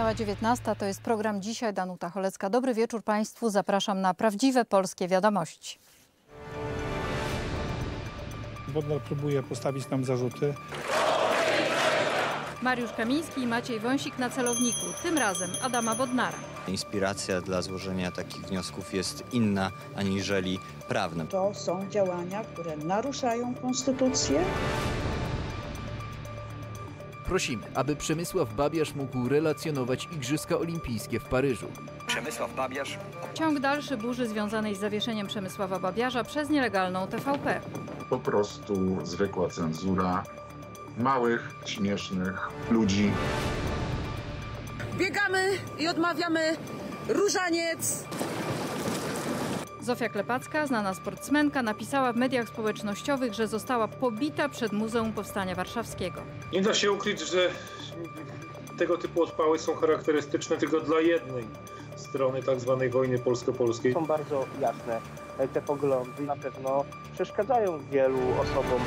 Minęła 19. To jest program Dzisiaj. Danuta Cholecka. Dobry wieczór Państwu. Zapraszam na prawdziwe polskie wiadomości. Bodnar próbuje postawić nam zarzuty. Mariusz Kamiński i Maciej Wąsik na celowniku. Tym razem Adama Bodnara. Inspiracja dla złożenia takich wniosków jest inna aniżeli prawna. To są działania, które naruszają konstytucję. Prosimy, aby Przemysław Babiarz mógł relacjonować Igrzyska Olimpijskie w Paryżu. Przemysław Babiarz. Ciąg dalszy burzy związanej z zawieszeniem Przemysława Babiarza przez nielegalną TVP. Po prostu zwykła cenzura małych, śmiesznych ludzi. Biegamy i odmawiamy różaniec. Zofia Klepacka, znana sportsmenka, napisała w mediach społecznościowych, że została pobita przed Muzeum Powstania Warszawskiego. Nie da się ukryć, że tego typu odpały są charakterystyczne tylko dla jednej strony tak zwanej wojny polsko-polskiej. Są bardzo jasne te poglądy, na pewno przeszkadzają wielu osobom.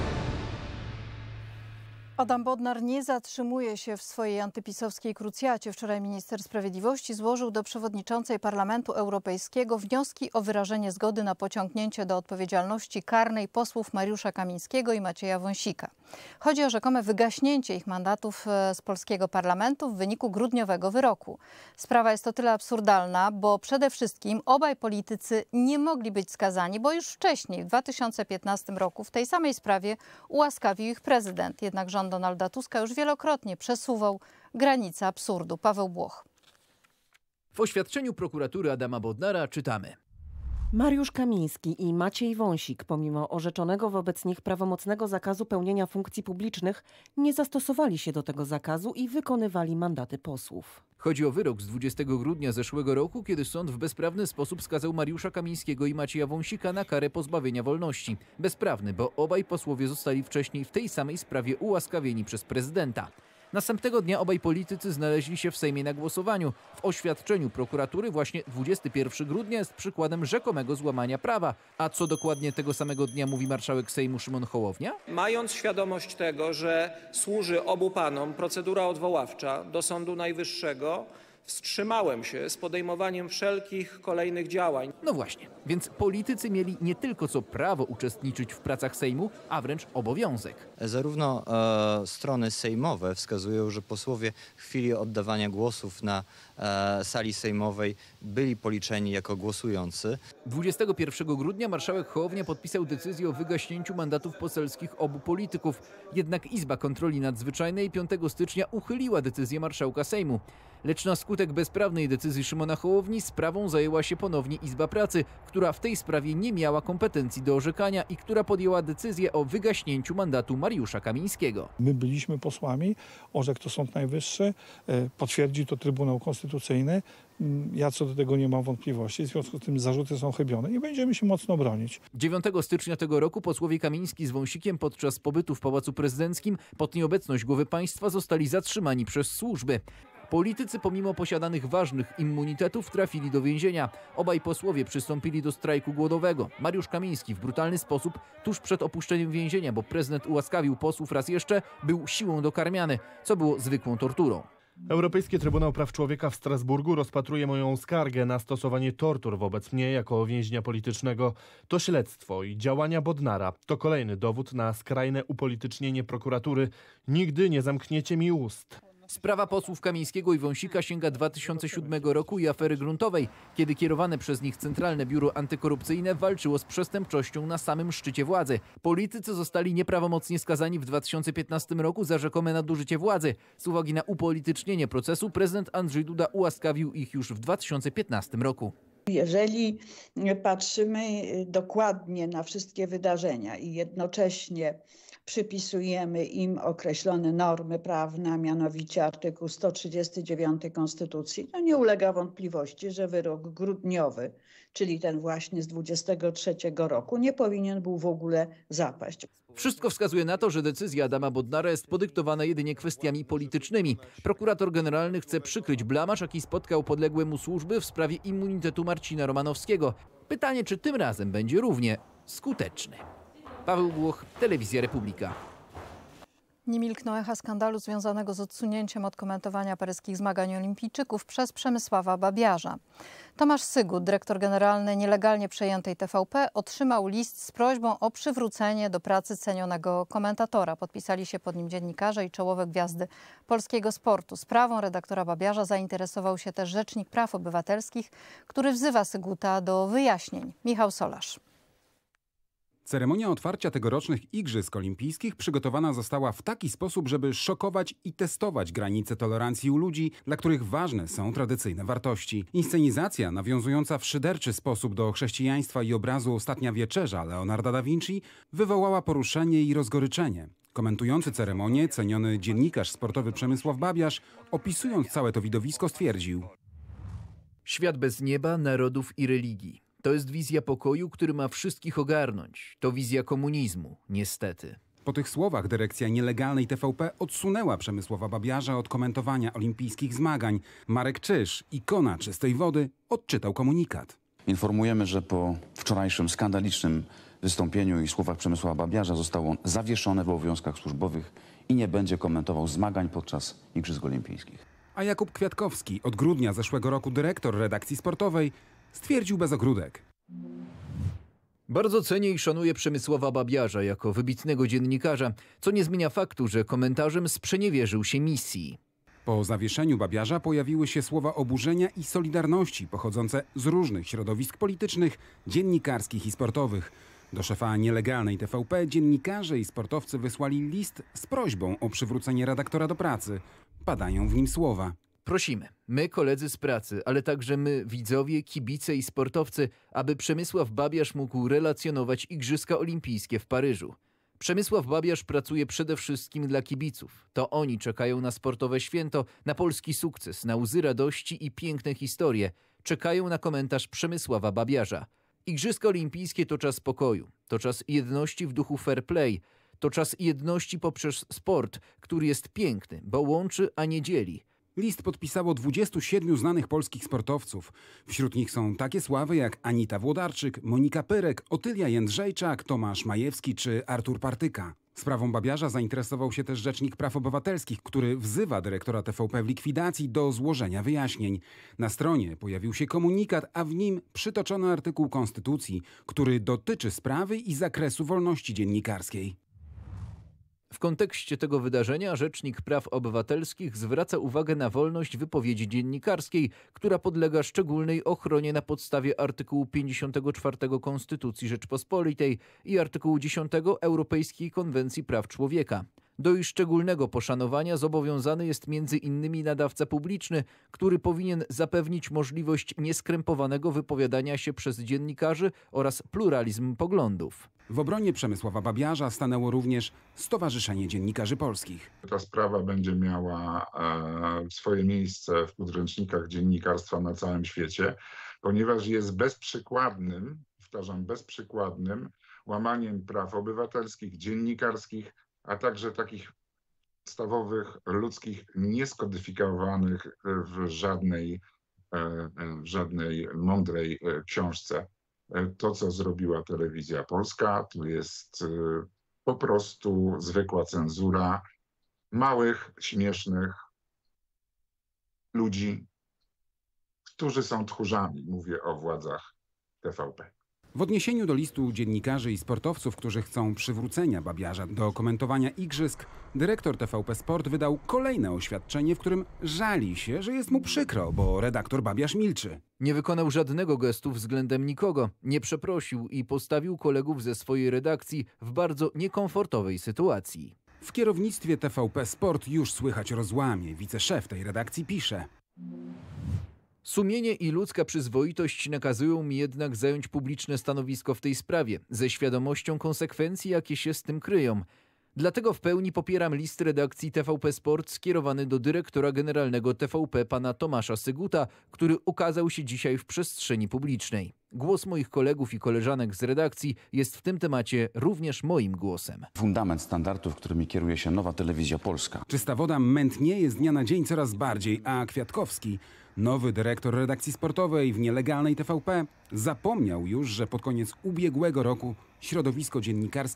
Adam Bodnar nie zatrzymuje się w swojej antypisowskiej krucjacie. Wczoraj minister sprawiedliwości złożył do przewodniczącej Parlamentu Europejskiego wnioski o wyrażenie zgody na pociągnięcie do odpowiedzialności karnej posłów Mariusza Kamińskiego i Macieja Wąsika. Chodzi o rzekome wygaśnięcie ich mandatów z polskiego parlamentu w wyniku grudniowego wyroku. Sprawa jest o tyle absurdalna, bo przede wszystkim obaj politycy nie mogli być skazani, bo już wcześniej, w 2015 roku, w tej samej sprawie ułaskawił ich prezydent. Jednak rząd Donalda Tuska już wielokrotnie przesuwał granice absurdu. Paweł Błoch. W oświadczeniu prokuratury Adama Bodnara czytamy: Mariusz Kamiński i Maciej Wąsik, pomimo orzeczonego wobec nich prawomocnego zakazu pełnienia funkcji publicznych, nie zastosowali się do tego zakazu i wykonywali mandaty posłów. Chodzi o wyrok z 20 grudnia zeszłego roku, kiedy sąd w bezprawny sposób skazał Mariusza Kamińskiego i Macieja Wąsika na karę pozbawienia wolności. Bezprawny, bo obaj posłowie zostali wcześniej w tej samej sprawie ułaskawieni przez prezydenta. Następnego dnia obaj politycy znaleźli się w Sejmie na głosowaniu. W oświadczeniu prokuratury właśnie 21 grudnia jest przykładem rzekomego złamania prawa. A co dokładnie tego samego dnia mówi marszałek Sejmu Szymon Hołownia? Mając świadomość tego, że służy obu panom procedura odwoławcza do Sądu Najwyższego, wstrzymałem się z podejmowaniem wszelkich kolejnych działań. No właśnie, więc politycy mieli nie tylko co prawo uczestniczyć w pracach Sejmu, a wręcz obowiązek. Zarówno strony sejmowe wskazują, że posłowie w chwili oddawania głosów na sali sejmowej byli policzeni jako głosujący. 21 grudnia marszałek Hołownia podpisał decyzję o wygaśnięciu mandatów poselskich obu polityków. Jednak Izba Kontroli Nadzwyczajnej 5 stycznia uchyliła decyzję marszałka Sejmu. Lecz na skutek bezprawnej decyzji Szymona Hołowni sprawą zajęła się ponownie Izba Pracy, która w tej sprawie nie miała kompetencji do orzekania i która podjęła decyzję o wygaśnięciu mandatu Mariusza Kamińskiego. My byliśmy posłami, orzekł to Sąd Najwyższy, potwierdzi to Trybunał Konstytucyjny. Ja co do tego nie mam wątpliwości, w związku z tym zarzuty są chybione i będziemy się mocno bronić. 9 stycznia tego roku posłowie Kamiński z Wąsikiem podczas pobytu w Pałacu Prezydenckim pod nieobecność głowy państwa zostali zatrzymani przez służby. Politycy pomimo posiadanych ważnych immunitetów trafili do więzienia. Obaj posłowie przystąpili do strajku głodowego. Mariusz Kamiński w brutalny sposób tuż przed opuszczeniem więzienia, bo prezydent ułaskawił posłów raz jeszcze, był siłą dokarmiany, co było zwykłą torturą. Europejski Trybunał Praw Człowieka w Strasburgu rozpatruje moją skargę na stosowanie tortur wobec mnie jako więźnia politycznego. To śledztwo i działania Bodnara to kolejny dowód na skrajne upolitycznienie prokuratury. Nigdy nie zamkniecie mi ust. Sprawa posłów Kamińskiego i Wąsika sięga 2007 roku i afery gruntowej, kiedy kierowane przez nich Centralne Biuro Antykorupcyjne walczyło z przestępczością na samym szczycie władzy. Politycy zostali nieprawomocnie skazani w 2015 roku za rzekome nadużycie władzy. Z uwagi na upolitycznienie procesu prezydent Andrzej Duda ułaskawił ich już w 2015 roku. Jeżeli patrzymy dokładnie na wszystkie wydarzenia i jednocześnie przypisujemy im określone normy prawne, a mianowicie artykuł 139 Konstytucji, no nie ulega wątpliwości, że wyrok grudniowy, czyli ten właśnie z 23 roku, nie powinien był w ogóle zapaść. Wszystko wskazuje na to, że decyzja Adama Bodnara jest podyktowana jedynie kwestiami politycznymi. Prokurator generalny chce przykryć blamaż, jaki spotkał podległe mu służby w sprawie immunitetu Marcina Romanowskiego. Pytanie, czy tym razem będzie równie skuteczny. Paweł Błoch, Telewizja Republika. Nie milkną echa skandalu związanego z odsunięciem od komentowania paryskich zmagań olimpijczyków przez Przemysława Babiarza. Tomasz Sygut, dyrektor generalny nielegalnie przejętej TVP, otrzymał list z prośbą o przywrócenie do pracy cenionego komentatora. Podpisali się pod nim dziennikarze i czołowe gwiazdy polskiego sportu. Sprawą redaktora Babiarza zainteresował się też Rzecznik Praw Obywatelskich, który wzywa Syguta do wyjaśnień. Michał Solarz. Ceremonia otwarcia tegorocznych Igrzysk Olimpijskich przygotowana została w taki sposób, żeby szokować i testować granice tolerancji u ludzi, dla których ważne są tradycyjne wartości. Inscenizacja, nawiązująca w szyderczy sposób do chrześcijaństwa i obrazu Ostatnia Wieczerza Leonarda da Vinci, wywołała poruszenie i rozgoryczenie. Komentujący ceremonię, ceniony dziennikarz sportowy Przemysław Babiarz, opisując całe to widowisko, stwierdził: Świat bez nieba, narodów i religii. To jest wizja pokoju, który ma wszystkich ogarnąć. To wizja komunizmu, niestety. Po tych słowach dyrekcja nielegalnej TVP odsunęła Przemysława Babiarza od komentowania olimpijskich zmagań. Marek Czyż, ikona czystej wody, odczytał komunikat. Informujemy, że po wczorajszym skandalicznym wystąpieniu i słowach Przemysława Babiarza został on zawieszony w obowiązkach służbowych i nie będzie komentował zmagań podczas Igrzysk Olimpijskich. A Jakub Kwiatkowski, od grudnia zeszłego roku dyrektor redakcji sportowej, stwierdził bez ogródek: Bardzo cenię i szanuję Przemysława Babiarza jako wybitnego dziennikarza, co nie zmienia faktu, że komentarzem sprzeniewierzył się misji. Po zawieszeniu Babiarza pojawiły się słowa oburzenia i solidarności pochodzące z różnych środowisk politycznych, dziennikarskich i sportowych. Do szefa nielegalnej TVP dziennikarze i sportowcy wysłali list z prośbą o przywrócenie redaktora do pracy. Padają w nim słowa: Prosimy, my koledzy z pracy, ale także my, widzowie, kibice i sportowcy, aby Przemysław Babiarz mógł relacjonować Igrzyska Olimpijskie w Paryżu. Przemysław Babiarz pracuje przede wszystkim dla kibiców. To oni czekają na sportowe święto, na polski sukces, na łzy radości i piękne historie. Czekają na komentarz Przemysława Babiarza. Igrzyska Olimpijskie to czas pokoju, to czas jedności w duchu fair play, to czas jedności poprzez sport, który jest piękny, bo łączy, a nie dzieli. List podpisało 27 znanych polskich sportowców. Wśród nich są takie sławy jak Anita Włodarczyk, Monika Pyrek, Otylia Jędrzejczak, Tomasz Majewski czy Artur Partyka. Sprawą Babiarza zainteresował się też Rzecznik Praw Obywatelskich, który wzywa dyrektora TVP w likwidacji do złożenia wyjaśnień. Na stronie pojawił się komunikat, a w nim przytoczony artykuł Konstytucji, który dotyczy sprawy i zakresu wolności dziennikarskiej. W kontekście tego wydarzenia Rzecznik Praw Obywatelskich zwraca uwagę na wolność wypowiedzi dziennikarskiej, która podlega szczególnej ochronie na podstawie artykułu 54 Konstytucji Rzeczpospolitej i artykułu 10 Europejskiej Konwencji Praw Człowieka. Do ich szczególnego poszanowania zobowiązany jest m.in. nadawca publiczny, który powinien zapewnić możliwość nieskrępowanego wypowiadania się przez dziennikarzy oraz pluralizm poglądów. W obronie Przemysława Babiarza stanęło również Stowarzyszenie Dziennikarzy Polskich. Ta sprawa będzie miała swoje miejsce w podręcznikach dziennikarstwa na całym świecie, ponieważ jest bezprzykładnym, powtarzam, bezprzykładnym łamaniem praw obywatelskich, dziennikarskich, a także takich podstawowych, ludzkich, nieskodyfikowanych w żadnej mądrej książce. To, co zrobiła Telewizja Polska, to jest po prostu zwykła cenzura małych, śmiesznych ludzi, którzy są tchórzami. Mówię o władzach TVP. W odniesieniu do listu dziennikarzy i sportowców, którzy chcą przywrócenia Babiarza do komentowania igrzysk, dyrektor TVP Sport wydał kolejne oświadczenie, w którym żali się, że jest mu przykro, bo redaktor Babiarz milczy. Nie wykonał żadnego gestu względem nikogo, nie przeprosił i postawił kolegów ze swojej redakcji w bardzo niekomfortowej sytuacji. W kierownictwie TVP Sport już słychać rozłamie. Wiceszef tej redakcji pisze: Sumienie i ludzka przyzwoitość nakazują mi jednak zająć publiczne stanowisko w tej sprawie, ze świadomością konsekwencji, jakie się z tym kryją. Dlatego w pełni popieram list redakcji TVP Sport skierowany do dyrektora generalnego TVP pana Tomasza Syguta, który ukazał się dzisiaj w przestrzeni publicznej. Głos moich kolegów i koleżanek z redakcji jest w tym temacie również moim głosem. Fundament standardów, którymi kieruje się nowa Telewizja Polska. Czysta woda mętnieje z dnia na dzień coraz bardziej, a Kwiatkowski, nowy dyrektor redakcji sportowej w nielegalnej TVP, zapomniał już, że pod koniec ubiegłego roku środowisko dziennikarskie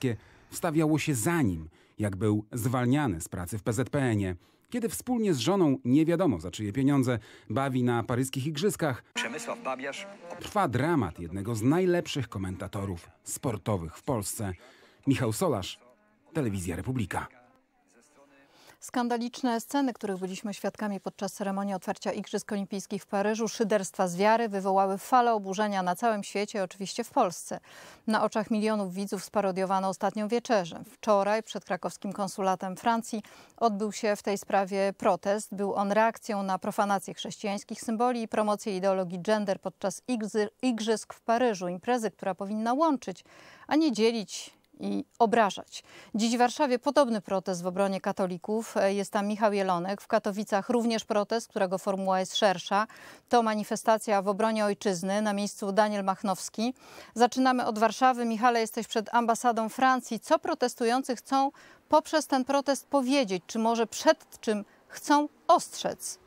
wstawiało się za nim, jak był zwalniany z pracy w PZPN-ie. Kiedy wspólnie z żoną, nie wiadomo za czyje pieniądze, bawi na paryskich igrzyskach, Przemysław Babiarz. trwa dramat jednego z najlepszych komentatorów sportowych w Polsce. Michał Solarz, Telewizja Republika. Skandaliczne sceny, których byliśmy świadkami podczas ceremonii otwarcia Igrzysk Olimpijskich w Paryżu, szyderstwa z wiary wywołały falę oburzenia na całym świecie, oczywiście w Polsce. Na oczach milionów widzów sparodiowano ostatnią wieczerzę. Wczoraj przed krakowskim konsulatem Francji odbył się w tej sprawie protest. Był on reakcją na profanację chrześcijańskich symboli i promocję ideologii gender podczas Igrzysk w Paryżu. Imprezy, która powinna łączyć, a nie dzielić i obrażać. Dziś w Warszawie podobny protest w obronie katolików. Jest tam Michał Jelonek. W Katowicach również protest, którego formuła jest szersza. To manifestacja w obronie ojczyzny. Na miejscu Daniel Machnowski. Zaczynamy od Warszawy. Michale, jesteś przed ambasadą Francji. Co protestujący chcą poprzez ten protest powiedzieć? Czy może przed czym chcą ostrzec?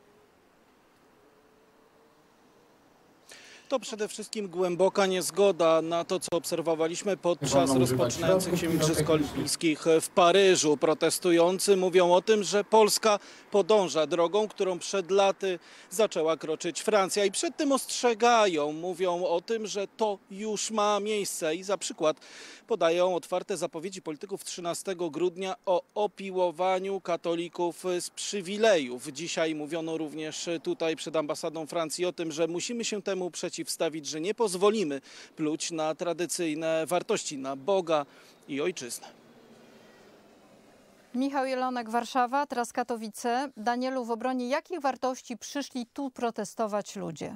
To przede wszystkim głęboka niezgoda na to, co obserwowaliśmy podczas rozpoczynających się Igrzysk Olimpijskich w Paryżu. Protestujący mówią o tym, że Polska podąża drogą, którą przed laty zaczęła kroczyć Francja i przed tym ostrzegają. Mówią o tym, że to już ma miejsce i za przykład podają otwarte zapowiedzi polityków 13 grudnia o opiłowaniu katolików z przywilejów. Dzisiaj mówiono również tutaj przed ambasadą Francji o tym, że musimy się temu przeciwstawić, że nie pozwolimy pluć na tradycyjne wartości, na Boga i ojczyznę. Michał Jelonek, Warszawa, teraz Katowice. Danielu, w obronie jakich wartości przyszli tu protestować ludzie?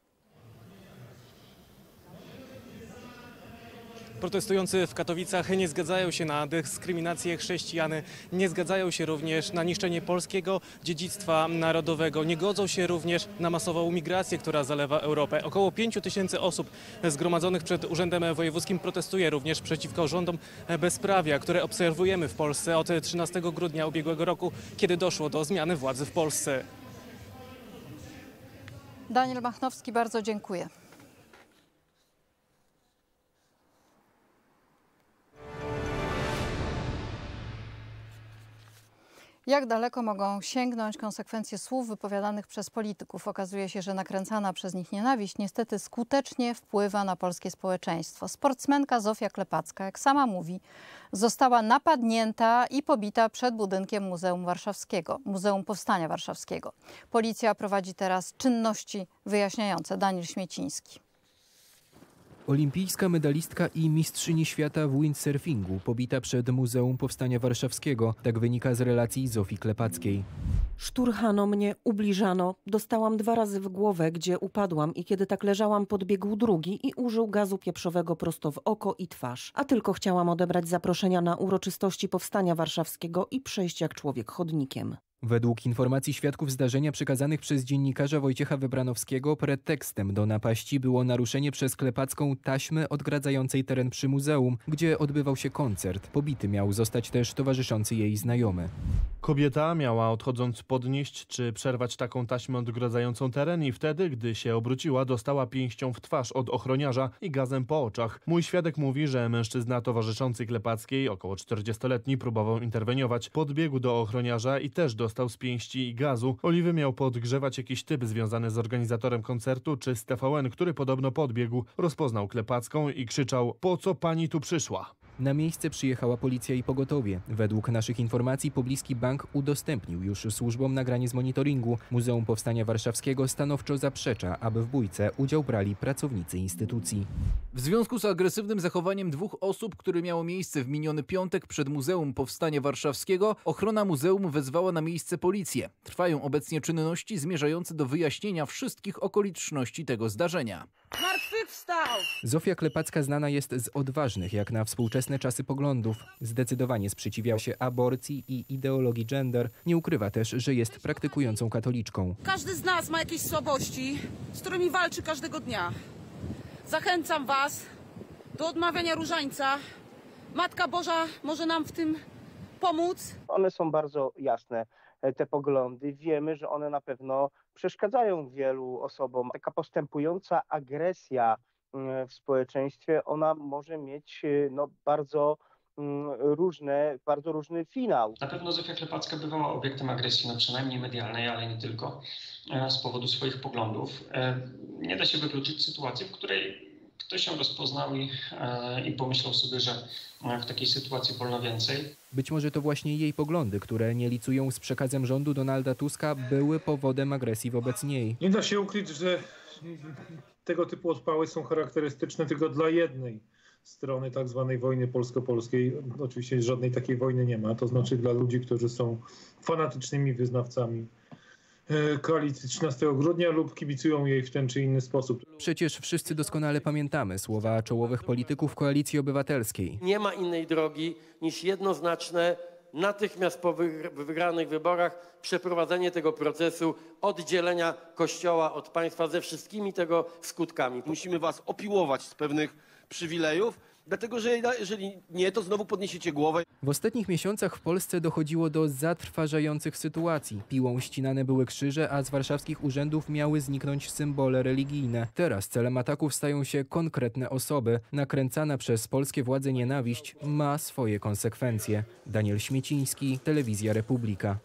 Protestujący w Katowicach nie zgadzają się na dyskryminację chrześcijan, nie zgadzają się również na niszczenie polskiego dziedzictwa narodowego, nie godzą się również na masową migrację, która zalewa Europę. Około 5 000 osób zgromadzonych przed Urzędem Wojewódzkim protestuje również przeciwko rządom bezprawia, które obserwujemy w Polsce od 13 grudnia ubiegłego roku, kiedy doszło do zmiany władzy w Polsce. Daniel Machnowski, bardzo dziękuję. Jak daleko mogą sięgnąć konsekwencje słów wypowiadanych przez polityków? Okazuje się, że nakręcana przez nich nienawiść niestety skutecznie wpływa na polskie społeczeństwo. Sportsmenka Zofia Klepacka, jak sama mówi, została napadnięta i pobita przed budynkiem Muzeum Powstania Warszawskiego. Policja prowadzi teraz czynności wyjaśniające. Daniel Śmieciński. Olimpijska medalistka i mistrzyni świata w windsurfingu pobita przed Muzeum Powstania Warszawskiego. Tak wynika z relacji Zofii Klepackiej. Szturchano mnie, ubliżano. Dostałam 2 razy w głowę, gdzie upadłam i kiedy tak leżałam, podbiegł drugi i użył gazu pieprzowego prosto w oko i twarz. A tylko chciałam odebrać zaproszenia na uroczystości Powstania Warszawskiego i przejść jak człowiek chodnikiem. Według informacji świadków zdarzenia przekazanych przez dziennikarza Wojciecha Wybranowskiego pretekstem do napaści było naruszenie przez Klepacką taśmy odgradzającej teren przy muzeum, gdzie odbywał się koncert. Pobity miał zostać też towarzyszący jej znajomy. Kobieta miała odchodząc podnieść czy przerwać taką taśmę odgradzającą teren i wtedy, gdy się obróciła, dostała pięścią w twarz od ochroniarza i gazem po oczach. Mój świadek mówi, że mężczyzna towarzyszący Klepackiej, około 40-letni, próbował interweniować. Podbiegł do ochroniarza i też dostał z pięści i gazu. Oliwy miał podgrzewać jakiś typ związany z organizatorem koncertu czy z TVN, który podobno podbiegł, rozpoznał Klepacką i krzyczał: "Po co pani tu przyszła?" Na miejsce przyjechała policja i pogotowie. Według naszych informacji pobliski bank udostępnił już służbom nagranie z monitoringu. Muzeum Powstania Warszawskiego stanowczo zaprzecza, aby w bójce udział brali pracownicy instytucji. W związku z agresywnym zachowaniem 2 osób, które miało miejsce w miniony piątek przed Muzeum Powstania Warszawskiego, ochrona muzeum wezwała na miejsce policję. Trwają obecnie czynności zmierzające do wyjaśnienia wszystkich okoliczności tego zdarzenia. Zmartwychwstał! Zofia Klepacka znana jest z odważnych, jak na współczesne czasy, poglądów. Zdecydowanie sprzeciwiała się aborcji i ideologii gender. Nie ukrywa też, że jest praktykującą katoliczką. Każdy z nas ma jakieś słabości, z którymi walczy każdego dnia. Zachęcam was do odmawiania różańca. Matka Boża może nam w tym pomóc. One są bardzo jasne, te poglądy. Wiemy, że one na pewno przeszkadzają wielu osobom. Taka postępująca agresja w społeczeństwie, ona może mieć bardzo bardzo różny finał. Na pewno Zofia Klepacka bywała obiektem agresji, no przynajmniej medialnej, ale nie tylko, z powodu swoich poglądów. Nie da się wykluczyć sytuacji, w której ktoś ją rozpoznał i pomyślał sobie, że w takiej sytuacji wolno więcej. Być może to właśnie jej poglądy, które nie licują z przekazem rządu Donalda Tuska, były powodem agresji wobec niej. Nie da się ukryć, że tego typu odpały są charakterystyczne tylko dla jednej strony tak zwanej wojny polsko-polskiej. Oczywiście żadnej takiej wojny nie ma. To znaczy dla ludzi, którzy są fanatycznymi wyznawcami koalicji 13 grudnia lub kibicują jej w ten czy inny sposób. Przecież wszyscy doskonale pamiętamy słowa czołowych polityków Koalicji Obywatelskiej. Nie ma innej drogi niż jednoznaczne, natychmiast po wygranych wyborach przeprowadzenie tego procesu oddzielenia Kościoła od państwa ze wszystkimi tego skutkami. Musimy was opiłować z pewnych przywilejów, dlatego że jeżeli nie, to znowu podniesiecie głowę. W ostatnich miesiącach w Polsce dochodziło do zatrważających sytuacji. Piłą ścinane były krzyże, a z warszawskich urzędów miały zniknąć symbole religijne. Teraz celem ataków stają się konkretne osoby. Nakręcana przez polskie władze nienawiść ma swoje konsekwencje. Daniel Śmieciński, Telewizja Republika.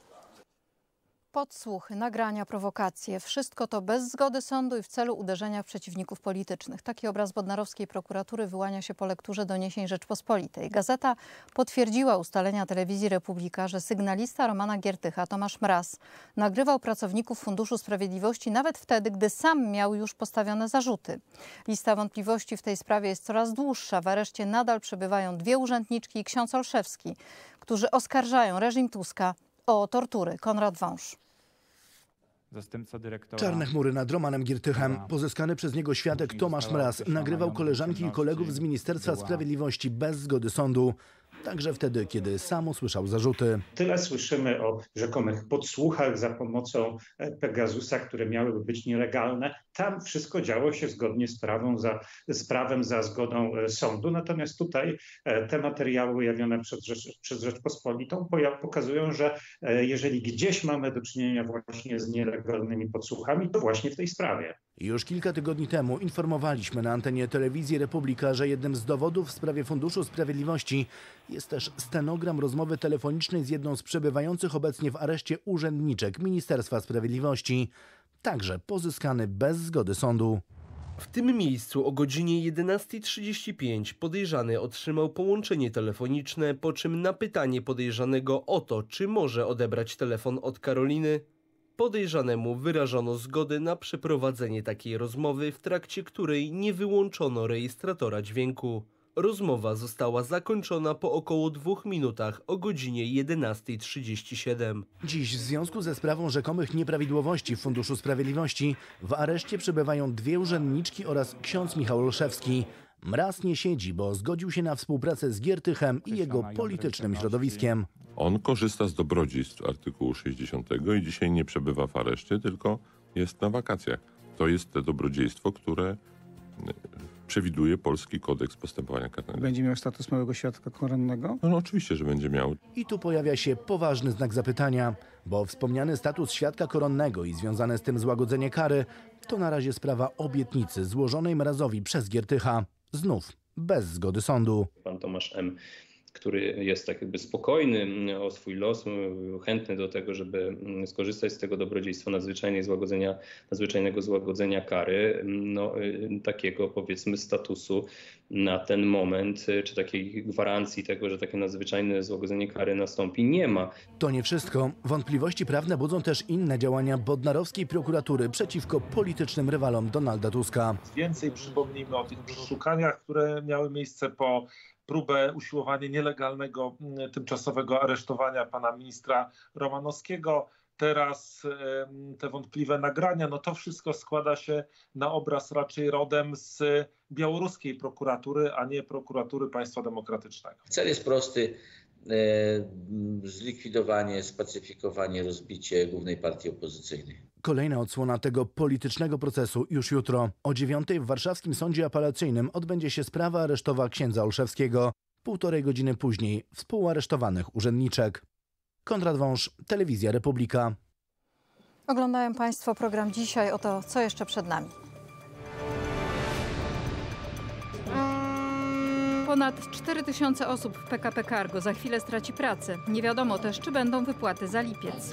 Podsłuchy, nagrania, prowokacje. Wszystko to bez zgody sądu i w celu uderzenia w przeciwników politycznych. Taki obraz bodnarowskiej prokuratury wyłania się po lekturze doniesień Rzeczpospolitej. Gazeta potwierdziła ustalenia Telewizji Republika, że sygnalista Romana Giertycha, Tomasz Mraz, nagrywał pracowników Funduszu Sprawiedliwości nawet wtedy, gdy sam miał już postawione zarzuty. Lista wątpliwości w tej sprawie jest coraz dłuższa. W areszcie nadal przebywają 2 urzędniczki i ksiądz Olszewski, którzy oskarżają reżim Tuska o tortury. Konrad Wąż. Zastępca dyrektora. Czarne chmury nad Romanem Giertychem. Pozyskany przez niego świadek Tomasz Mraz nagrywał koleżanki i kolegów z Ministerstwa Sprawiedliwości bez zgody sądu. Także wtedy, kiedy sam usłyszał zarzuty. Tyle słyszymy o rzekomych podsłuchach za pomocą Pegasusa, które miałyby być nielegalne. Tam wszystko działo się zgodnie z prawem, za zgodą sądu. Natomiast tutaj te materiały ujawnione przez Rzeczpospolitą pokazują, że jeżeli gdzieś mamy do czynienia właśnie z nielegalnymi podsłuchami, to właśnie w tej sprawie. Już kilka tygodni temu informowaliśmy na antenie Telewizji Republika, że jednym z dowodów w sprawie Funduszu Sprawiedliwości jest też stenogram rozmowy telefonicznej z jedną z przebywających obecnie w areszcie urzędniczek Ministerstwa Sprawiedliwości, także pozyskany bez zgody sądu. W tym miejscu o godzinie 11:35 podejrzany otrzymał połączenie telefoniczne, po czym na pytanie podejrzanego o to, czy może odebrać telefon od Karoliny, podejrzanemu wyrażono zgodę na przeprowadzenie takiej rozmowy, w trakcie której nie wyłączono rejestratora dźwięku. Rozmowa została zakończona po około 2 minutach o godzinie 11:37. Dziś w związku ze sprawą rzekomych nieprawidłowości w Funduszu Sprawiedliwości w areszcie przebywają 2 urzędniczki oraz ksiądz Michał Olszewski. Mraz nie siedzi, bo zgodził się na współpracę z Giertychem i jego politycznym środowiskiem. On korzysta z dobrodziejstw artykułu 60 i dzisiaj nie przebywa w areszcie, tylko jest na wakacjach. To jest to dobrodziejstwo, które przewiduje polski kodeks postępowania karnego. Będzie miał status małego świadka koronnego? No oczywiście, że będzie miał. I tu pojawia się poważny znak zapytania, bo wspomniany status świadka koronnego i związane z tym złagodzenie kary to na razie sprawa obietnicy złożonej Mrazowi przez Giertycha. Znów bez zgody sądu. Pan Tomasz M., który jest tak jakby spokojny o swój los, chętny do tego, żeby skorzystać z tego dobrodziejstwa nadzwyczajnego złagodzenia kary, no, takiego powiedzmy statusu na ten moment, czy takiej gwarancji tego, że takie nadzwyczajne złagodzenie kary nastąpi, nie ma. To nie wszystko. Wątpliwości prawne budzą też inne działania bodnarowskiej prokuratury przeciwko politycznym rywalom Donalda Tuska. Więcej przypomnijmy o tych przeszukaniach, które miały miejsce po próbę usiłowania nielegalnego, tymczasowego aresztowania pana ministra Romanowskiego. Teraz te wątpliwe nagrania, no to wszystko składa się na obraz raczej rodem z białoruskiej prokuratury, a nie prokuratury państwa demokratycznego. Cel jest prosty. Zlikwidowanie, spacyfikowanie, rozbicie głównej partii opozycyjnej. Kolejna odsłona tego politycznego procesu już jutro. O 9:00 w warszawskim sądzie apelacyjnym odbędzie się sprawa aresztowa księdza Olszewskiego. 1,5 godziny później współaresztowanych urzędniczek. Konrad Wąż, Telewizja Republika. Oglądają Państwo program Dzisiaj. Oto co jeszcze przed nami. Ponad 4000 osób w PKP Cargo za chwilę straci pracę. Nie wiadomo też, czy będą wypłaty za lipiec.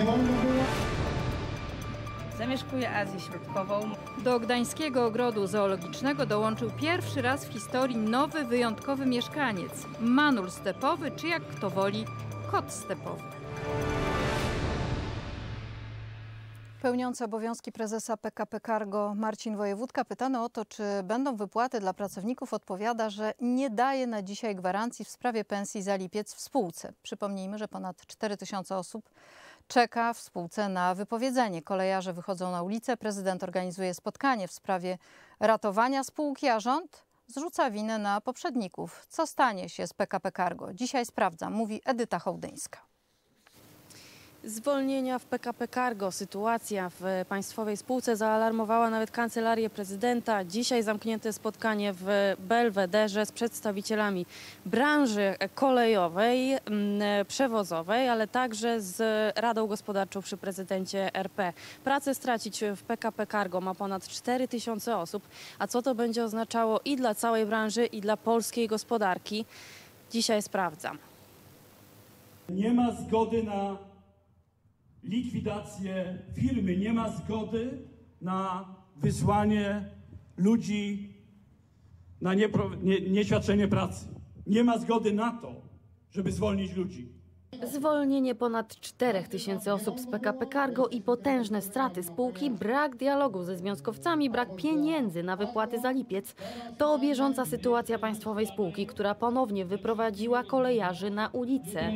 Zamieszkuję Azję Środkową. Do Gdańskiego Ogrodu Zoologicznego dołączył pierwszy raz w historii nowy, wyjątkowy mieszkaniec. Manul stepowy, czy jak kto woli, kot stepowy. Pełniący obowiązki prezesa PKP Cargo Marcin Wojewódka, pytany o to, czy będą wypłaty dla pracowników, odpowiada, że nie daje na dzisiaj gwarancji w sprawie pensji za lipiec w spółce. Przypomnijmy, że ponad 4000 osób czeka w spółce na wypowiedzenie. Kolejarze wychodzą na ulicę, prezydent organizuje spotkanie w sprawie ratowania spółki, a rząd zrzuca winę na poprzedników. Co stanie się z PKP Cargo? Dzisiaj sprawdzam, mówi Edyta Hołdyńska. Zwolnienia w PKP Cargo. Sytuacja w państwowej spółce zaalarmowała nawet kancelarię prezydenta. Dzisiaj zamknięte spotkanie w Belwederze z przedstawicielami branży kolejowej, przewozowej, ale także z Radą Gospodarczą przy prezydencie RP. Pracę stracić w PKP Cargo ma ponad 4000 osób. A co to będzie oznaczało i dla całej branży, i dla polskiej gospodarki? Dzisiaj sprawdzam. Nie ma zgody na likwidację firmy, nie ma zgody na wysłanie ludzi na nieświadczenie pracy. Nie ma zgody na to, żeby zwolnić ludzi. Zwolnienie ponad 4000 osób z PKP Cargo i potężne straty spółki, brak dialogu ze związkowcami, brak pieniędzy na wypłaty za lipiec. To bieżąca sytuacja państwowej spółki, która ponownie wyprowadziła kolejarzy na ulicę.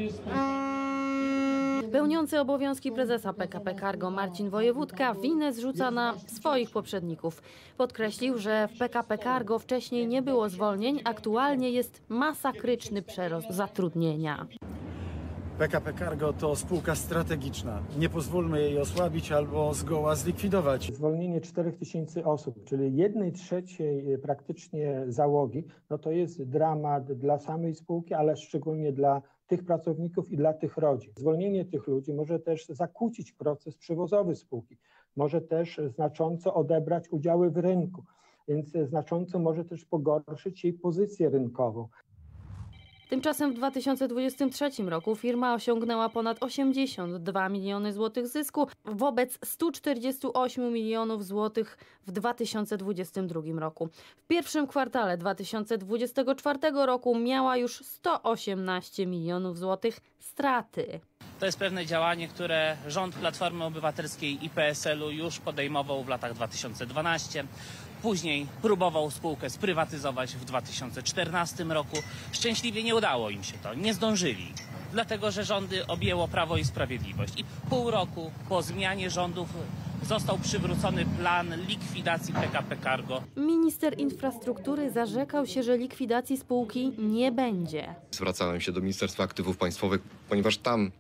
Pełniący obowiązki prezesa PKP Cargo Marcin Wojewódka winę zrzuca na swoich poprzedników. Podkreślił, że w PKP Cargo wcześniej nie było zwolnień, aktualnie jest masakryczny przerost zatrudnienia. PKP Cargo to spółka strategiczna. Nie pozwólmy jej osłabić albo zgoła zlikwidować. Zwolnienie 4000 osób, czyli 1/3 praktycznie załogi, no to jest dramat dla samej spółki, ale szczególnie dla tych pracowników i dla tych rodzin. Zwolnienie tych ludzi może też zakłócić proces przewozowy spółki, może też znacząco odebrać udziały w rynku, więc znacząco może też pogorszyć jej pozycję rynkową. Tymczasem w 2023 roku firma osiągnęła ponad 82 miliony złotych zysku wobec 148 milionów złotych w 2022 roku. W pierwszym kwartale 2024 roku miała już 118 milionów złotych straty. To jest pewne działanie, które rząd Platformy Obywatelskiej i PSL-u już podejmował w latach 2012. Później próbował spółkę sprywatyzować w 2014 roku. Szczęśliwie nie udało im się to, nie zdążyli. Dlatego, że rządy objęło Prawo i Sprawiedliwość. I pół roku po zmianie rządów został przywrócony plan likwidacji PKP Cargo. Minister infrastruktury zarzekał się, że likwidacji spółki nie będzie. Zwracałem się do Ministerstwa Aktywów Państwowych, ponieważ tam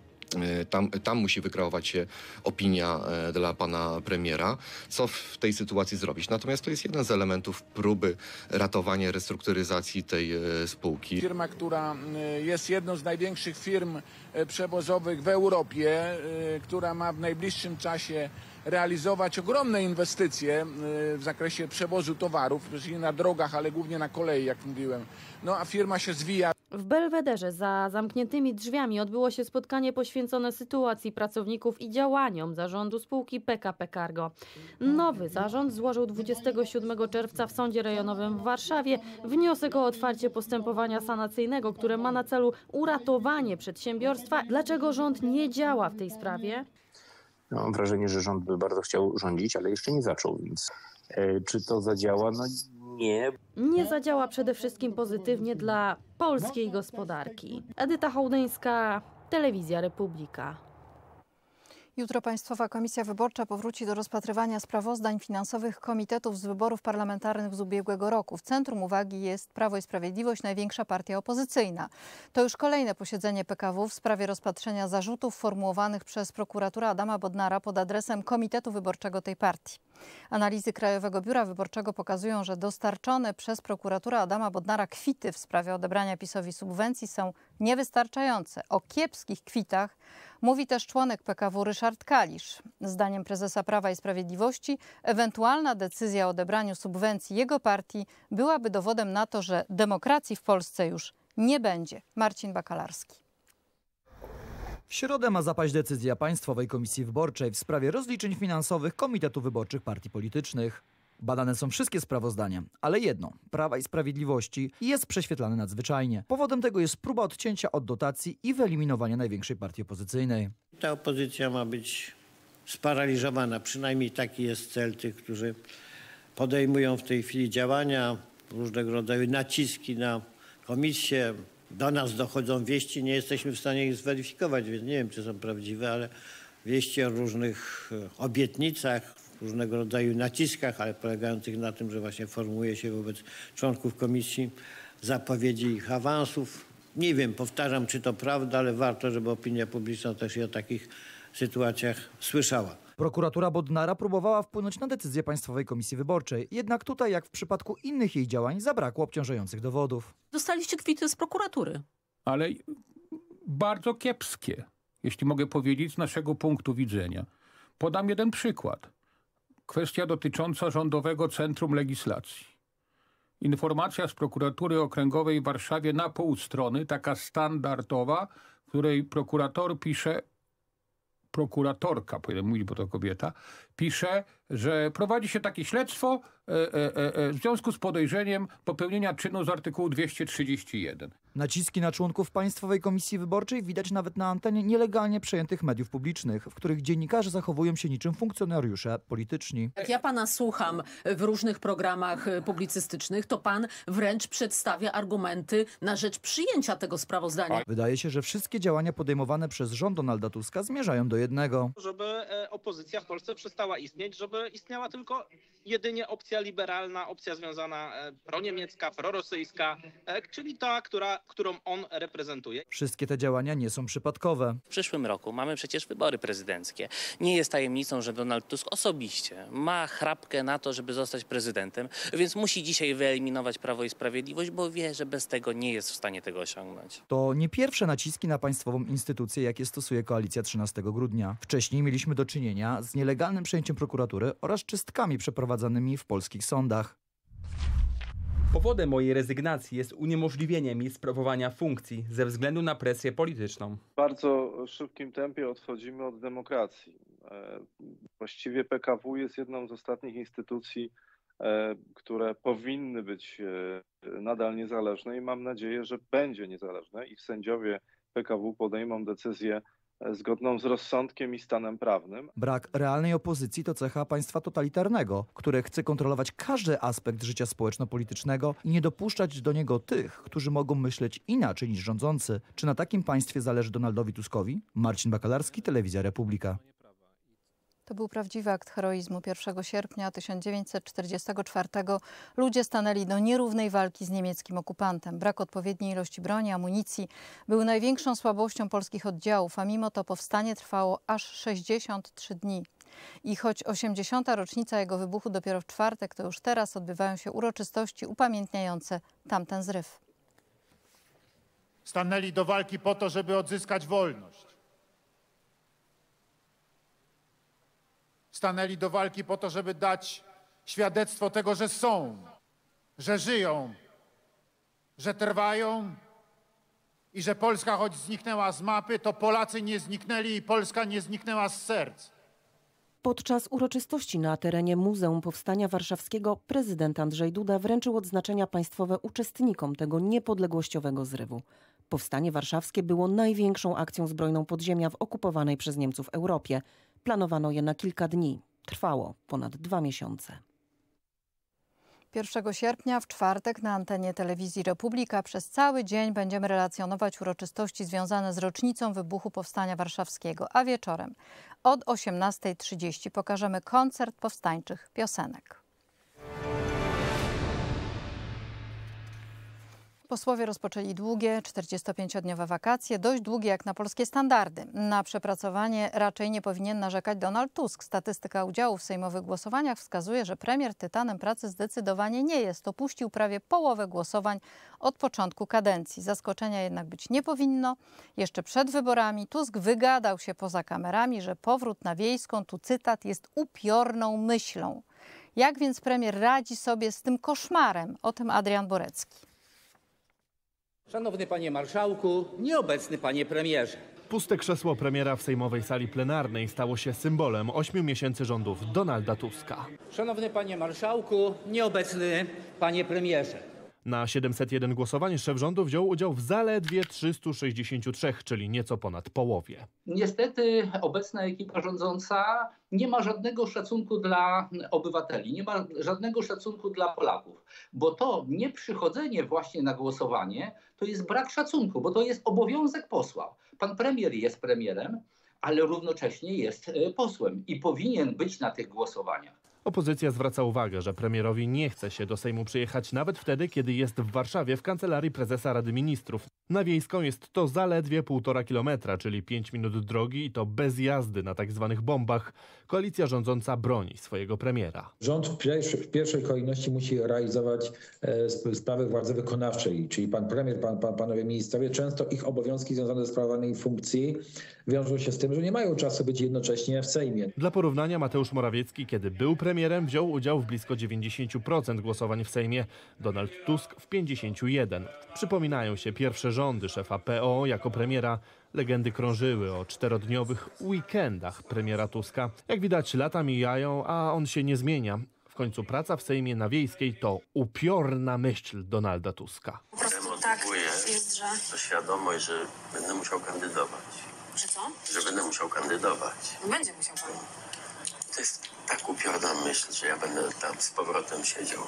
musi wykreować się opinia dla pana premiera, co w tej sytuacji zrobić. Natomiast to jest jeden z elementów próby ratowania, restrukturyzacji tej spółki. Firma, która jest jedną z największych firm przewozowych w Europie, która ma w najbliższym czasie realizować ogromne inwestycje w zakresie przewozu towarów, czyli na drogach, ale głównie na kolei, jak mówiłem. No a firma się zwija. W Belwederze za zamkniętymi drzwiami odbyło się spotkanie poświęcone sytuacji pracowników i działaniom zarządu spółki PKP Cargo. Nowy zarząd złożył 27 czerwca w Sądzie Rejonowym w Warszawie wniosek o otwarcie postępowania sanacyjnego, które ma na celu uratowanie przedsiębiorstwa. Dlaczego rząd nie działa w tej sprawie? No, mam wrażenie, że rząd by bardzo chciał rządzić, ale jeszcze nie zaczął, więc czy to zadziała? No nie. Nie zadziała przede wszystkim pozytywnie dla polskiej gospodarki. Edyta Hołdyńska, Telewizja Republika. Jutro Państwowa Komisja Wyborcza powróci do rozpatrywania sprawozdań finansowych komitetów z wyborów parlamentarnych z ubiegłego roku. W centrum uwagi jest Prawo i Sprawiedliwość, największa partia opozycyjna. To już kolejne posiedzenie PKW w sprawie rozpatrzenia zarzutów formułowanych przez prokuratora Adama Bodnara pod adresem Komitetu Wyborczego tej partii. Analizy Krajowego Biura Wyborczego pokazują, że dostarczone przez prokuraturę Adama Bodnara kwity w sprawie odebrania PiS-owi subwencji są niewystarczające. O kiepskich kwitach mówi też członek PKW Ryszard Kalisz. Zdaniem prezesa Prawa i Sprawiedliwości ewentualna decyzja o odebraniu subwencji jego partii byłaby dowodem na to, że demokracji w Polsce już nie będzie. Marcin Bakalarski. W środę ma zapaść decyzja Państwowej Komisji Wyborczej w sprawie rozliczeń finansowych Komitetu Wyborczych Partii Politycznych. Badane są wszystkie sprawozdania, ale jedno, Prawa i Sprawiedliwości, jest prześwietlane nadzwyczajnie. Powodem tego jest próba odcięcia od dotacji i wyeliminowania największej partii opozycyjnej. Ta opozycja ma być sparaliżowana, przynajmniej taki jest cel tych, którzy podejmują w tej chwili działania, różnego rodzaju naciski na komisję. Do nas dochodzą wieści, nie jesteśmy w stanie ich zweryfikować, więc nie wiem, czy są prawdziwe, ale wieści o różnych obietnicach, różnego rodzaju naciskach, ale polegających na tym, że właśnie formułuje się wobec członków komisji zapowiedzi ich awansów. Nie wiem, powtarzam, czy to prawda, ale warto, żeby opinia publiczna też i o takich sytuacjach słyszała. Prokuratura Bodnara próbowała wpłynąć na decyzję Państwowej Komisji Wyborczej. Jednak tutaj, jak w przypadku innych jej działań, zabrakło obciążających dowodów. Dostaliście kwity z prokuratury. Ale bardzo kiepskie, jeśli mogę powiedzieć, z naszego punktu widzenia. Podam jeden przykład. Kwestia dotycząca Rządowego Centrum Legislacji. Informacja z prokuratury okręgowej w Warszawie na pół strony, taka standardowa, w której prokurator pisze, prokuratorka, powinien mówić, bo to kobieta, pisze, że prowadzi się takie śledztwo w związku z podejrzeniem popełnienia czynu z artykułu 231. Naciski na członków Państwowej Komisji Wyborczej widać nawet na antenie nielegalnie przejętych mediów publicznych, w których dziennikarze zachowują się niczym funkcjonariusze polityczni. Jak ja pana słucham w różnych programach publicystycznych, to pan wręcz przedstawia argumenty na rzecz przyjęcia tego sprawozdania. Wydaje się, że wszystkie działania podejmowane przez rząd Donalda Tuska zmierzają do jednego. Żeby opozycja w Polsce przestała istnieć, żeby istniała tylko jedynie opcja liberalna, opcja związana proniemiecka, prorosyjska, czyli ta, którą on reprezentuje. Wszystkie te działania nie są przypadkowe. W przyszłym roku mamy przecież wybory prezydenckie. Nie jest tajemnicą, że Donald Tusk osobiście ma chrapkę na to, żeby zostać prezydentem, więc musi dzisiaj wyeliminować Prawo i Sprawiedliwość, bo wie, że bez tego nie jest w stanie tego osiągnąć. To nie pierwsze naciski na państwową instytucję, jakie stosuje koalicja 13 grudnia. Wcześniej mieliśmy do czynienia z nielegalnym przejęciem prokuratury oraz czystkami przeprowadzanymi w polskich sądach. Powodem mojej rezygnacji jest uniemożliwienie mi sprawowania funkcji ze względu na presję polityczną. W bardzo szybkim tempie odchodzimy od demokracji. Właściwie PKW jest jedną z ostatnich instytucji, które powinny być nadal niezależne i mam nadzieję, że będzie niezależne i sędziowie PKW podejmą decyzję zgodną z rozsądkiem i stanem prawnym. Brak realnej opozycji to cecha państwa totalitarnego, które chce kontrolować każdy aspekt życia społeczno-politycznego i nie dopuszczać do niego tych, którzy mogą myśleć inaczej niż rządzący. Czy na takim państwie zależy Donaldowi Tuskowi? Marcin Bakalarski, Telewizja Republika. To był prawdziwy akt heroizmu. 1 sierpnia 1944 ludzie stanęli do nierównej walki z niemieckim okupantem. Brak odpowiedniej ilości broni, amunicji był największą słabością polskich oddziałów, a mimo to powstanie trwało aż 63 dni. I choć 80. rocznica jego wybuchu dopiero w czwartek, to już teraz odbywają się uroczystości upamiętniające tamten zryw. Stanęli do walki po to, żeby odzyskać wolność. Stanęli do walki po to, żeby dać świadectwo tego, że są, że żyją, że trwają i że Polska choć zniknęła z mapy, to Polacy nie zniknęli i Polska nie zniknęła z serc. Podczas uroczystości na terenie Muzeum Powstania Warszawskiego prezydent Andrzej Duda wręczył odznaczenia państwowe uczestnikom tego niepodległościowego zrywu. Powstanie Warszawskie było największą akcją zbrojną podziemia w okupowanej przez Niemców Europie. Planowano je na kilka dni. Trwało ponad 2 miesiące. 1 sierpnia w czwartek na antenie Telewizji Republika przez cały dzień będziemy relacjonować uroczystości związane z rocznicą wybuchu Powstania Warszawskiego, a wieczorem od 18:30 pokażemy koncert powstańczych piosenek. Posłowie rozpoczęli długie, 45-dniowe wakacje, dość długie jak na polskie standardy. Na przepracowanie raczej nie powinien narzekać Donald Tusk. Statystyka udziału w sejmowych głosowaniach wskazuje, że premier tytanem pracy zdecydowanie nie jest. Opuścił prawie połowę głosowań od początku kadencji. Zaskoczenia jednak być nie powinno. Jeszcze przed wyborami Tusk wygadał się poza kamerami, że powrót na Wiejską, tu cytat, jest upiorną myślą. Jak więc premier radzi sobie z tym koszmarem? O tym Adrian Borecki. Szanowny panie marszałku, nieobecny panie premierze. Puste krzesło premiera w sejmowej sali plenarnej stało się symbolem 8 miesięcy rządów Donalda Tuska. Szanowny panie marszałku, nieobecny panie premierze. Na 701 głosowań szef rządu wziął udział w zaledwie 363, czyli nieco ponad połowie. Niestety obecna ekipa rządząca nie ma żadnego szacunku dla obywateli, nie ma żadnego szacunku dla Polaków, bo to nieprzychodzenie właśnie na głosowanie to jest brak szacunku, bo to jest obowiązek posła. Pan premier jest premierem, ale równocześnie jest posłem i powinien być na tych głosowaniach. Opozycja zwraca uwagę, że premierowi nie chce się do Sejmu przyjechać nawet wtedy, kiedy jest w Warszawie w kancelarii prezesa Rady Ministrów. Na Wiejską jest to zaledwie 1,5 kilometra, czyli 5 minut drogi i to bez jazdy na tak zwanych bombach. Koalicja rządząca broni swojego premiera. Rząd w pierwszej kolejności musi realizować sprawy władzy wykonawczej, czyli pan premier, panowie ministrowie. Często ich obowiązki związane ze sprawami funkcji wiążą się z tym, że nie mają czasu być jednocześnie w Sejmie. Dla porównania Mateusz Morawiecki, kiedy był premierem, wziął udział w blisko 90% głosowań w Sejmie. Donald Tusk w 51%. Przypominają się pierwsze rządy szefa PO jako premiera. Legendy krążyły o 4-dniowych weekendach premiera Tuska. Jak widać, lata mijają, a on się nie zmienia. W końcu praca w Sejmie na Wiejskiej to upiorna myśl Donalda Tuska. Po prostu tak jest, że... To świadomość, że będę musiał kandydować. Że co? Że będę musiał kandydować. Będzie musiał pan. To jest tak upiorna myśl, że ja będę tam z powrotem siedział.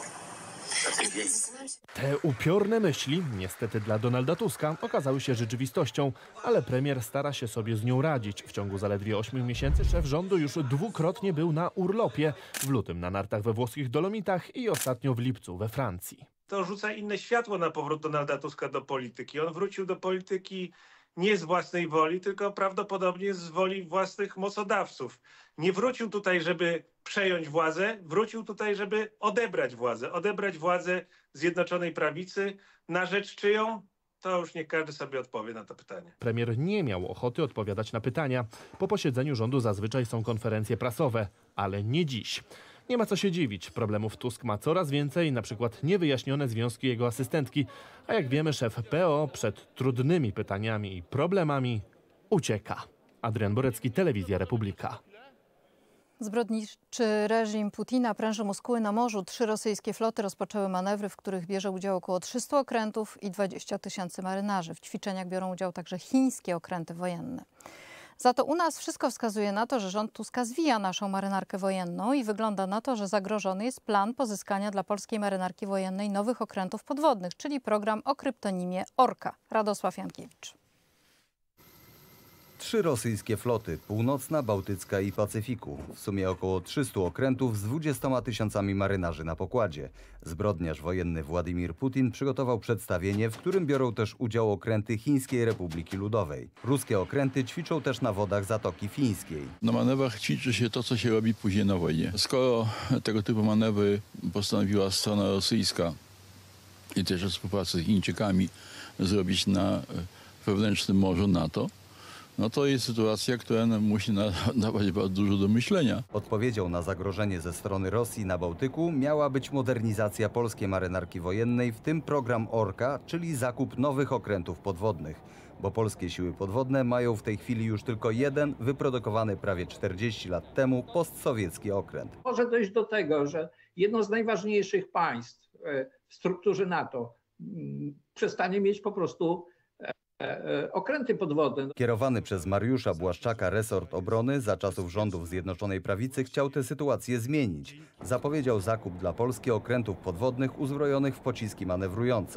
Te upiorne myśli, niestety dla Donalda Tuska, okazały się rzeczywistością, ale premier stara się sobie z nią radzić. W ciągu zaledwie 8 miesięcy szef rządu już dwukrotnie był na urlopie. W lutym na nartach we włoskich Dolomitach i ostatnio w lipcu we Francji. To rzuca inne światło na powrót Donalda Tuska do polityki. On wrócił do polityki nie z własnej woli, tylko prawdopodobnie z woli własnych mocodawców. Nie wrócił tutaj, żeby przejąć władzę, wrócił tutaj, żeby odebrać władzę Zjednoczonej Prawicy. Na rzecz czyją? To już niech każdy sobie odpowie na to pytanie. Premier nie miał ochoty odpowiadać na pytania. Po posiedzeniu rządu zazwyczaj są konferencje prasowe, ale nie dziś. Nie ma co się dziwić. Problemów Tusk ma coraz więcej, na przykład niewyjaśnione związki jego asystentki. A jak wiemy, szef PO przed trudnymi pytaniami i problemami ucieka. Adrian Borecki, Telewizja Republika. Zbrodniczy reżim Putina pręży muskuły na morzu. 3 rosyjskie floty rozpoczęły manewry, w których bierze udział około 300 okrętów i 20 000 marynarzy. W ćwiczeniach biorą udział także chińskie okręty wojenne. Za to u nas wszystko wskazuje na to, że rząd Tuska zwija naszą marynarkę wojenną i wygląda na to, że zagrożony jest plan pozyskania dla polskiej marynarki wojennej nowych okrętów podwodnych, czyli program o kryptonimie Orka. Radosław Jankiewicz. 3 rosyjskie floty, północna, bałtycka i Pacyfiku. W sumie około 300 okrętów z 20 000 marynarzy na pokładzie. Zbrodniarz wojenny Władimir Putin przygotował przedstawienie, w którym biorą też udział okręty Chińskiej Republiki Ludowej. Ruskie okręty ćwiczą też na wodach Zatoki Fińskiej. Na manewrach ćwiczy się to, co się robi później na wojnie. Skoro tego typu manewry postanowiła strona rosyjska i też współpracę z Chińczykami zrobić na wewnętrznym morzu NATO, no to jest sytuacja, która nam musi dawać bardzo dużo do myślenia. Odpowiedzią na zagrożenie ze strony Rosji na Bałtyku miała być modernizacja polskiej marynarki wojennej, w tym program Orka, czyli zakup nowych okrętów podwodnych. Bo polskie siły podwodne mają w tej chwili już tylko jeden, wyprodukowany prawie 40 lat temu, postsowiecki okręt. Może dojść do tego, że jedno z najważniejszych państw w strukturze NATO przestanie mieć po prostu okręty podwodne. Kierowany przez Mariusza Błaszczaka resort obrony za czasów rządów Zjednoczonej Prawicy chciał tę sytuację zmienić. Zapowiedział zakup dla Polski okrętów podwodnych uzbrojonych w pociski manewrujące.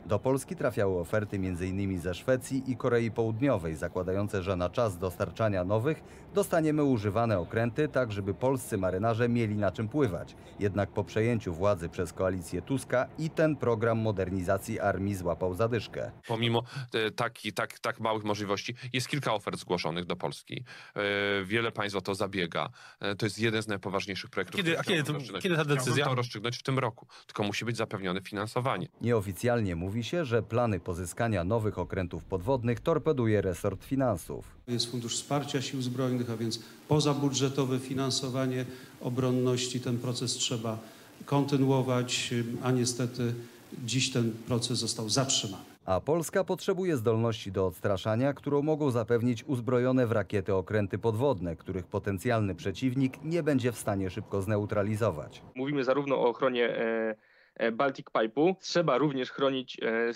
Do Polski trafiały oferty m.in. ze Szwecji i Korei Południowej, zakładające, że na czas dostarczania nowych dostaniemy używane okręty, tak żeby polscy marynarze mieli na czym pływać. Jednak po przejęciu władzy przez koalicję Tuska i ten program modernizacji armii złapał zadyszkę. Pomimo tak małych możliwości jest kilka ofert zgłoszonych do Polski. Wiele państw o to zabiega. To jest jeden z najpoważniejszych projektów. Kiedy ta decyzja? Chciałbym to rozstrzygnąć w tym roku, tylko musi być zapewnione finansowanie. Nieoficjalnie mówi się, że plany pozyskania nowych okrętów podwodnych torpeduje resort finansów. Jest Fundusz Wsparcia Sił Zbrojnych, a więc pozabudżetowe finansowanie obronności. Ten proces trzeba kontynuować, a niestety dziś ten proces został zatrzymany. A Polska potrzebuje zdolności do odstraszania, którą mogą zapewnić uzbrojone w rakiety okręty podwodne, których potencjalny przeciwnik nie będzie w stanie szybko zneutralizować. Mówimy zarówno o ochronie Baltic Pipe'u, trzeba również chronić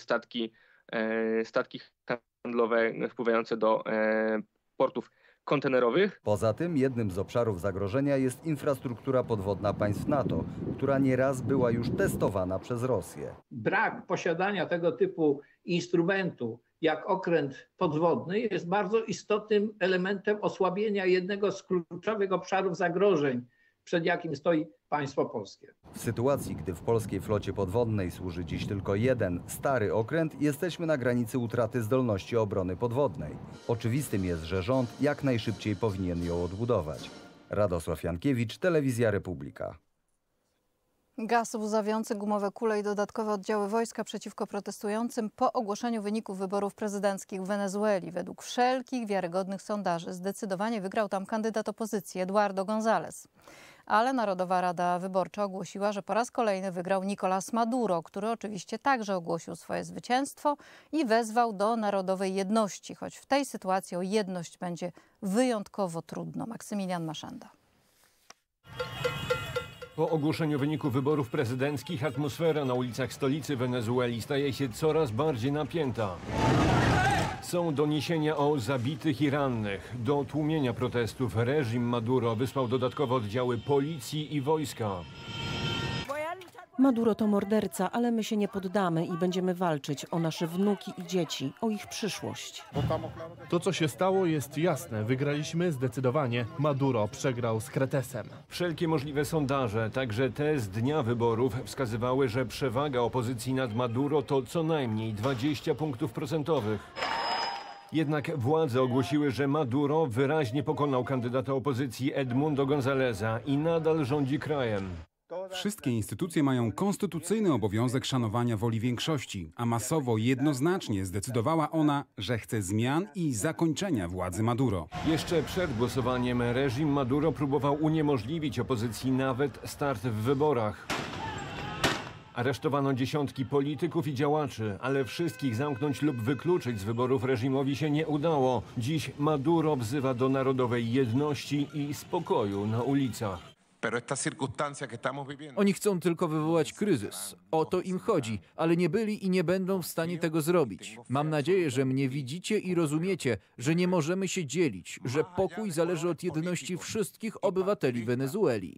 statki handlowe wpływające do portów kontenerowych. Poza tym jednym z obszarów zagrożenia jest infrastruktura podwodna państw NATO, która nieraz była już testowana przez Rosję. Brak posiadania tego typu instrumentu jak okręt podwodny jest bardzo istotnym elementem osłabienia jednego z kluczowych obszarów zagrożeń, przed jakim stoi państwo polskie. W sytuacji, gdy w polskiej flocie podwodnej służy dziś tylko jeden stary okręt, jesteśmy na granicy utraty zdolności obrony podwodnej. Oczywistym jest, że rząd jak najszybciej powinien ją odbudować. Radosław Jankiewicz, Telewizja Republika. Gaz łzawiący, gumowe kule i dodatkowe oddziały wojska przeciwko protestującym po ogłoszeniu wyników wyborów prezydenckich w Wenezueli. Według wszelkich wiarygodnych sondaży zdecydowanie wygrał tam kandydat opozycji Eduardo González. Ale Narodowa Rada Wyborcza ogłosiła, że po raz kolejny wygrał Nicolás Maduro, który oczywiście także ogłosił swoje zwycięstwo i wezwał do narodowej jedności, choć w tej sytuacji o jedność będzie wyjątkowo trudno. Maksymilian Maszenda. Po ogłoszeniu wyników wyborów prezydenckich atmosfera na ulicach stolicy Wenezueli staje się coraz bardziej napięta. Są doniesienia o zabitych i rannych. Do tłumienia protestów reżim Maduro wysłał dodatkowe oddziały policji i wojska. Maduro to morderca, ale my się nie poddamy i będziemy walczyć o nasze wnuki i dzieci, o ich przyszłość. To, co się stało, jest jasne. Wygraliśmy zdecydowanie. Maduro przegrał z Kretesem. Wszelkie możliwe sondaże, także te z dnia wyborów, wskazywały, że przewaga opozycji nad Maduro to co najmniej 20 punktów procentowych. Jednak władze ogłosiły, że Maduro wyraźnie pokonał kandydata opozycji Edmundo Gonzáleza i nadal rządzi krajem. Wszystkie instytucje mają konstytucyjny obowiązek szanowania woli większości, a masowo jednoznacznie zdecydowała ona, że chce zmian i zakończenia władzy Maduro. Jeszcze przed głosowaniem reżim Maduro próbował uniemożliwić opozycji nawet start w wyborach. Aresztowano dziesiątki polityków i działaczy, ale wszystkich zamknąć lub wykluczyć z wyborów reżimowi się nie udało. Dziś Maduro wzywa do narodowej jedności i spokoju na ulicach. Oni chcą tylko wywołać kryzys. O to im chodzi, ale nie byli i nie będą w stanie tego zrobić. Mam nadzieję, że mnie widzicie i rozumiecie, że nie możemy się dzielić, że pokój zależy od jedności wszystkich obywateli Wenezueli.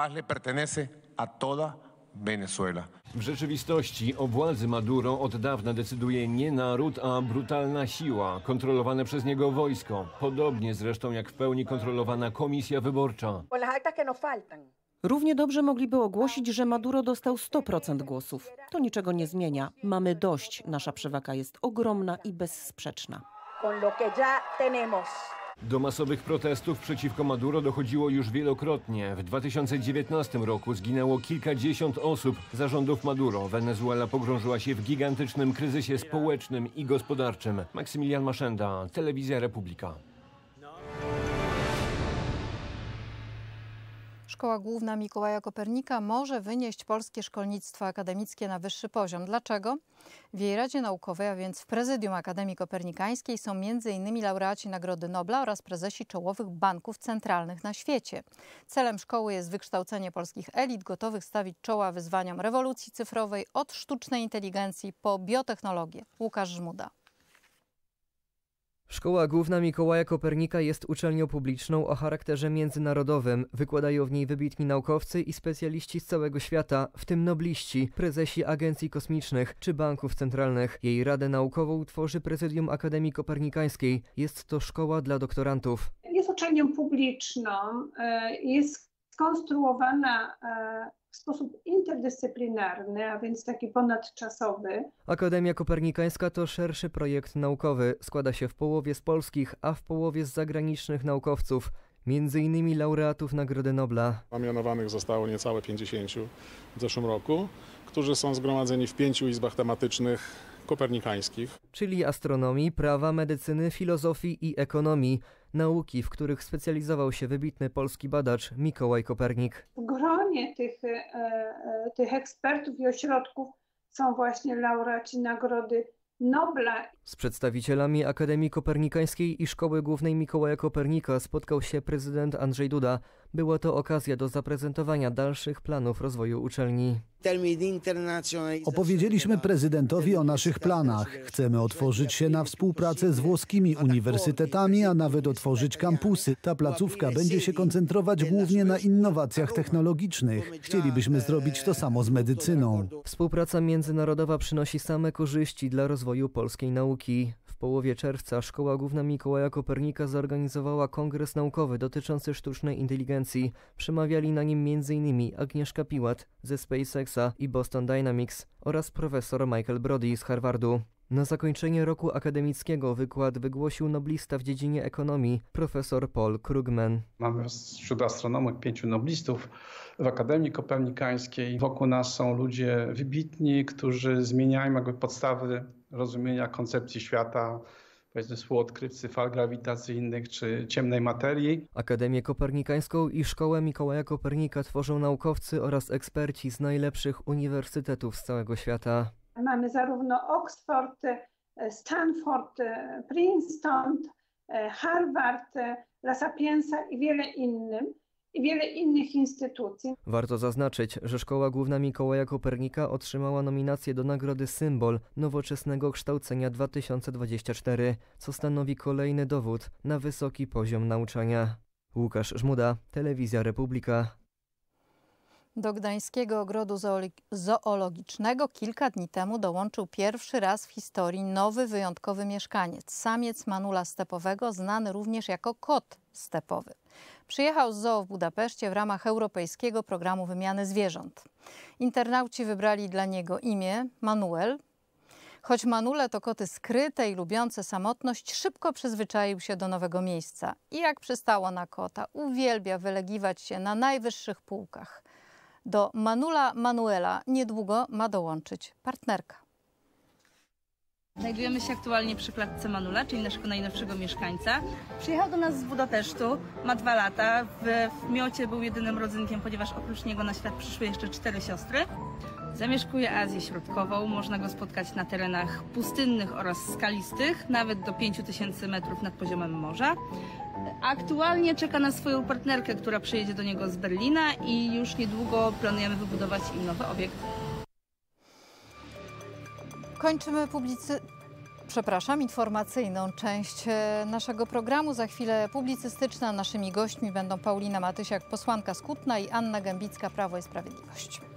W rzeczywistości o władzy Maduro od dawna decyduje nie naród, a brutalna siła, kontrolowane przez niego wojsko. Podobnie zresztą jak w pełni kontrolowana komisja wyborcza. Równie dobrze mogliby ogłosić, że Maduro dostał 100% głosów. To niczego nie zmienia. Mamy dość. Nasza przewaga jest ogromna i bezsprzeczna. Do masowych protestów przeciwko Maduro dochodziło już wielokrotnie. W 2019 roku zginęło kilkadziesiąt osób za rządów Maduro. Wenezuela pogrążyła się w gigantycznym kryzysie społecznym i gospodarczym. Maksymilian Maszenda, Telewizja Republika. Szkoła Główna Mikołaja Kopernika może wynieść polskie szkolnictwo akademickie na wyższy poziom. Dlaczego? W jej Radzie Naukowej, a więc w Prezydium Akademii Kopernikańskiej są m.in. laureaci Nagrody Nobla oraz prezesi czołowych banków centralnych na świecie. Celem szkoły jest wykształcenie polskich elit gotowych stawić czoła wyzwaniom rewolucji cyfrowej od sztucznej inteligencji po biotechnologię. Łukasz Żmuda. Szkoła Główna Mikołaja Kopernika jest uczelnią publiczną o charakterze międzynarodowym. Wykładają w niej wybitni naukowcy i specjaliści z całego świata, w tym nobliści, prezesi agencji kosmicznych czy banków centralnych. Jej radę naukową tworzy Prezydium Akademii Kopernikańskiej. Jest to szkoła dla doktorantów. Jest uczelnią publiczną, jest skonstruowana w sposób interdyscyplinarny, a więc taki ponadczasowy. Akademia Kopernikańska to szerszy projekt naukowy. Składa się w połowie z polskich, a w połowie z zagranicznych naukowców. Między innymi laureatów Nagrody Nobla. Mianowanych zostało niecałe 50 w zeszłym roku, którzy są zgromadzeni w 5 izbach tematycznych kopernikańskich. Czyli astronomii, prawa, medycyny, filozofii i ekonomii. Nauki, w których specjalizował się wybitny polski badacz Mikołaj Kopernik. W gronie tych ekspertów i ośrodków są właśnie laureaci Nagrody Nobla. Z przedstawicielami Akademii Kopernikańskiej i Szkoły Głównej Mikołaja Kopernika spotkał się prezydent Andrzej Duda. Była to okazja do zaprezentowania dalszych planów rozwoju uczelni. Opowiedzieliśmy prezydentowi o naszych planach. Chcemy otworzyć się na współpracę z włoskimi uniwersytetami, a nawet otworzyć kampusy. Ta placówka będzie się koncentrować głównie na innowacjach technologicznych. Chcielibyśmy zrobić to samo z medycyną. Współpraca międzynarodowa przynosi same korzyści dla rozwoju polskiej nauki. W połowie czerwca Szkoła Główna Mikołaja Kopernika zorganizowała kongres naukowy dotyczący sztucznej inteligencji. Przemawiali na nim m.in. Agnieszka Piłat ze SpaceXa i Boston Dynamics oraz profesor Michael Brody z Harvardu. Na zakończenie roku akademickiego wykład wygłosił noblista w dziedzinie ekonomii, profesor Paul Krugman. Mamy wśród astronomów 5 noblistów w Akademii Kopernikańskiej. Wokół nas są ludzie wybitni, którzy zmieniają jakby podstawy rozumienia koncepcji świata, powiedzmy współodkrywcy fal grawitacyjnych czy ciemnej materii. Akademię Kopernikańską i Szkołę Mikołaja Kopernika tworzą naukowcy oraz eksperci z najlepszych uniwersytetów z całego świata. Mamy zarówno Oxford, Stanford, Princeton, Harvard, La Sapienza i wiele innych instytucji. Warto zaznaczyć, że Szkoła Główna Mikołaja Kopernika otrzymała nominację do Nagrody Symbol Nowoczesnego Kształcenia 2024, co stanowi kolejny dowód na wysoki poziom nauczania. Łukasz Żmuda, Telewizja Republika. Do Gdańskiego Ogrodu Zoologicznego kilka dni temu dołączył pierwszy raz w historii nowy, wyjątkowy mieszkaniec. Samiec manula stepowego, znany również jako kot stepowy. Przyjechał z zoo w Budapeszcie w ramach europejskiego programu wymiany zwierząt. Internauci wybrali dla niego imię Manuel. Choć Manule to koty skryte i lubiące samotność, szybko przyzwyczaił się do nowego miejsca. I jak przystało na kota, uwielbia wylegiwać się na najwyższych półkach. Do Manula Manuela niedługo ma dołączyć partnerka. Znajdujemy się aktualnie przy klatce Manula, czyli naszego najnowszego mieszkańca. Przyjechał do nas z Budapesztu, ma 2 lata. W Miocie był jedynym rodzynkiem, ponieważ oprócz niego na świat przyszły jeszcze 4 siostry. Zamieszkuje Azję Środkową, można go spotkać na terenach pustynnych oraz skalistych, nawet do 5000 metrów nad poziomem morza. Aktualnie czeka na swoją partnerkę, która przyjedzie do niego z Berlina i już niedługo planujemy wybudować im nowy obiekt. Kończymy informacyjną część naszego programu. Za chwilę publicystyczna. Naszymi gośćmi będą Paulina Matysiak, posłanka z Kutna, i Anna Gębicka, Prawo i Sprawiedliwość.